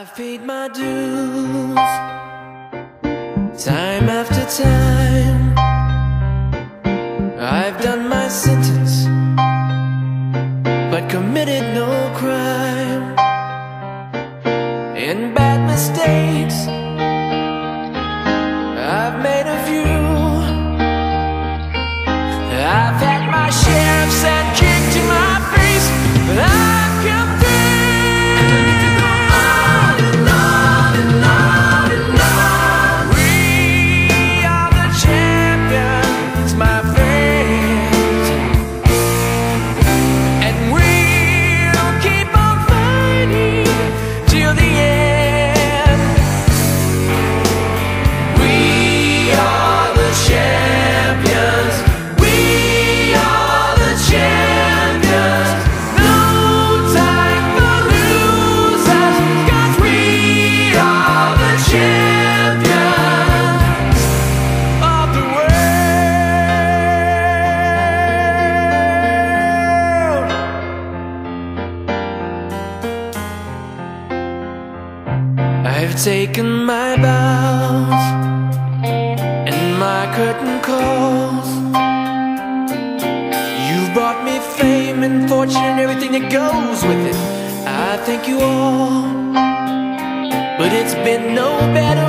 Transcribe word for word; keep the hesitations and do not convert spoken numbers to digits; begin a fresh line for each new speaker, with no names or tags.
I've paid my dues time after time. I've done my sentence but committed no crime. In bad mistakes I've made a few. I've had my share of sad kicked in my face, but I've come through. On and on and on and on. We are the champions, my friends, and we'll keep on fighting till the end. We are the champions. We are the champions. No time for losers, 'cause we are the champions of the world. I've taken my bows and my curtain calls. You've brought me fame and fortune and everything that goes with it. I thank you all, but it's been no better